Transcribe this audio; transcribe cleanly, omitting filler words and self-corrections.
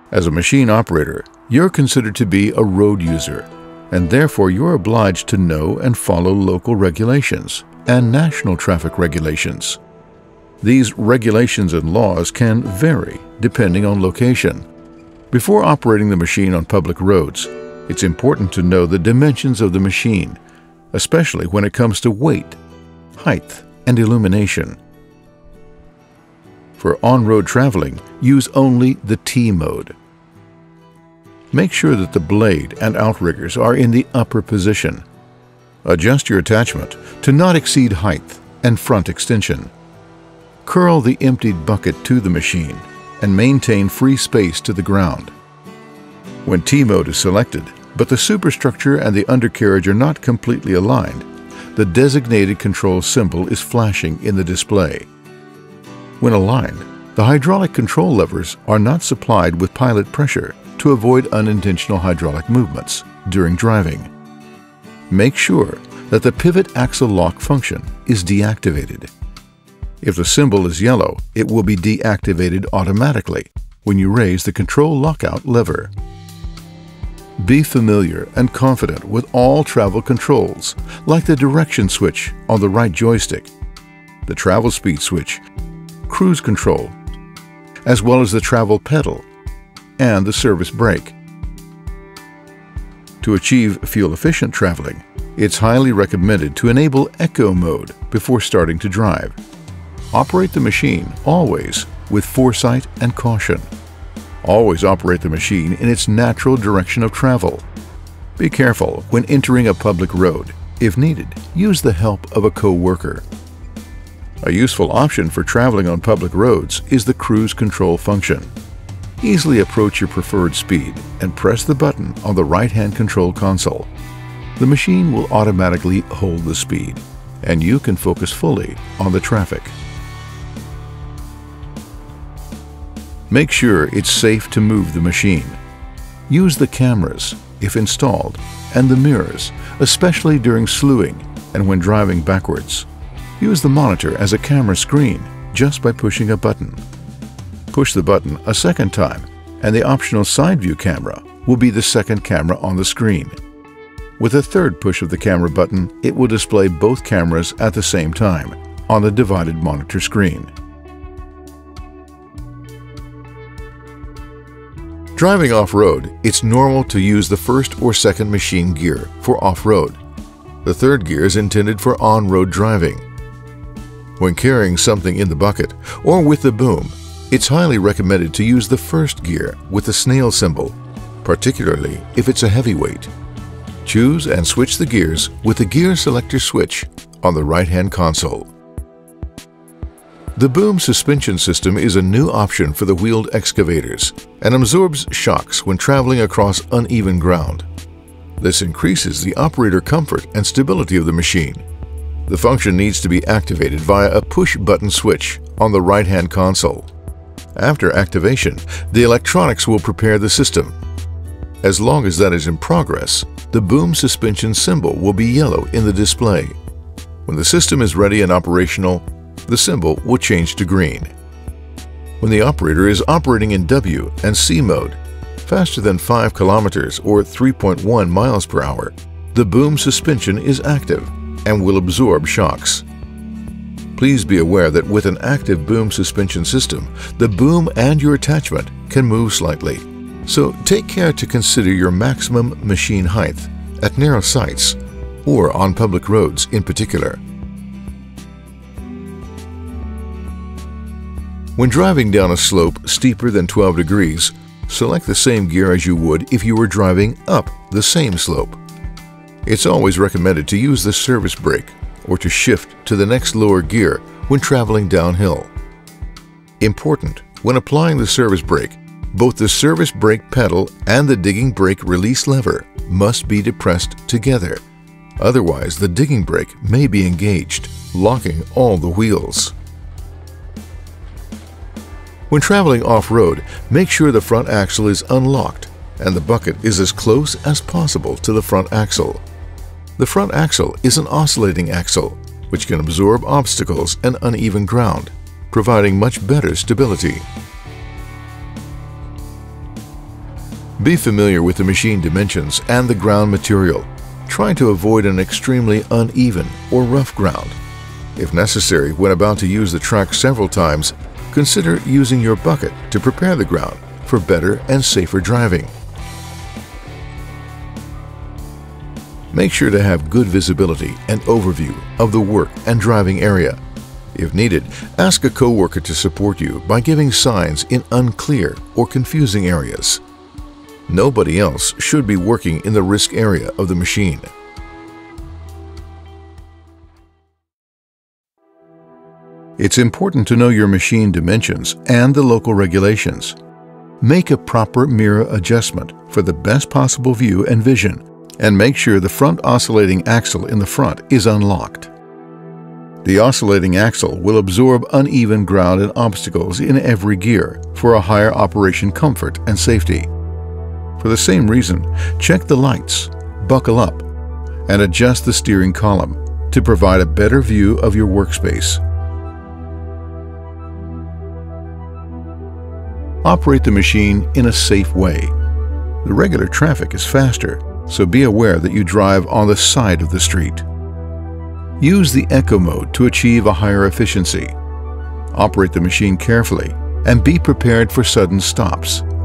As a machine operator, you're considered to be a road user, and therefore you're obliged to know and follow local regulations and national traffic regulations. These regulations and laws can vary depending on location. Before operating the machine on public roads, it's important to know the dimensions of the machine, especially when it comes to weight, height, and illumination. For on-road traveling, use only the T mode. Make sure that the blade and outriggers are in the upper position. Adjust your attachment to not exceed height and front extension. Curl the emptied bucket to the machine and maintain free space to the ground. When T mode is selected, but the superstructure and the undercarriage are not completely aligned, the designated control symbol is flashing in the display. When aligned, the hydraulic control levers are not supplied with pilot pressure to avoid unintentional hydraulic movements during driving. Make sure that the pivot axle lock function is deactivated. If the symbol is yellow, it will be deactivated automatically when you raise the control lockout lever. Be familiar and confident with all travel controls, like the direction switch on the right joystick, the travel speed switch, cruise control, as well as the travel pedal and the service brake. To achieve fuel-efficient traveling, it's highly recommended to enable Eco mode before starting to drive. Operate the machine always with foresight and caution. Always operate the machine in its natural direction of travel. Be careful when entering a public road. If needed, use the help of a co-worker. A useful option for traveling on public roads is the cruise control function. Easily approach your preferred speed and press the button on the right-hand control console. The machine will automatically hold the speed, and you can focus fully on the traffic. Make sure it's safe to move the machine. Use the cameras, if installed, and the mirrors, especially during slewing and when driving backwards. Use the monitor as a camera screen just by pushing a button. Push the button a second time, and the optional side view camera will be the second camera on the screen. With a third push of the camera button, it will display both cameras at the same time on the divided monitor screen. Driving off-road, it's normal to use the first or second machine gear for off-road. The third gear is intended for on-road driving. When carrying something in the bucket or with the boom, it's highly recommended to use the first gear with the snail symbol, particularly if it's a heavyweight. Choose and switch the gears with the gear selector switch on the right-hand console. The boom suspension system is a new option for the wheeled excavators and absorbs shocks when traveling across uneven ground. This increases the operator comfort and stability of the machine. The function needs to be activated via a push-button switch on the right-hand console. After activation, the electronics will prepare the system. As long as that is in progress, the boom suspension symbol will be yellow in the display. When the system is ready and operational, the symbol will change to green. When the operator is operating in W and C mode, faster than 5 kilometers or 3.1 miles per hour, the boom suspension is active and will absorb shocks. Please be aware that with an active boom suspension system, the boom and your attachment can move slightly. So take care to consider your maximum machine height at narrow sites or on public roads in particular. When driving down a slope steeper than 12 degrees, select the same gear as you would if you were driving up the same slope. It's always recommended to use the service brake or to shift to the next lower gear when traveling downhill. Important, when applying the service brake, both the service brake pedal and the digging brake release lever must be depressed together. Otherwise, the digging brake may be engaged, locking all the wheels. When traveling off-road, make sure the front axle is unlocked and the bucket is as close as possible to the front axle. The front axle is an oscillating axle, which can absorb obstacles and uneven ground, providing much better stability. Be familiar with the machine dimensions and the ground material. Try to avoid an extremely uneven or rough ground. If necessary, when about to use the track several times, consider using your bucket to prepare the ground for better and safer driving. Make sure to have good visibility and overview of the work and driving area. If needed, ask a coworker to support you by giving signs in unclear or confusing areas. Nobody else should be working in the risk area of the machine. It's important to know your machine dimensions and the local regulations. Make a proper mirror adjustment for the best possible view and vision, and make sure the front oscillating axle in the front is unlocked. The oscillating axle will absorb uneven ground and obstacles in every gear for a higher operation comfort and safety. For the same reason, check the lights, buckle up, and adjust the steering column to provide a better view of your workspace. Operate the machine in a safe way. The regular traffic is faster, so be aware that you drive on the side of the street. Use the Eco mode to achieve a higher efficiency. Operate the machine carefully and be prepared for sudden stops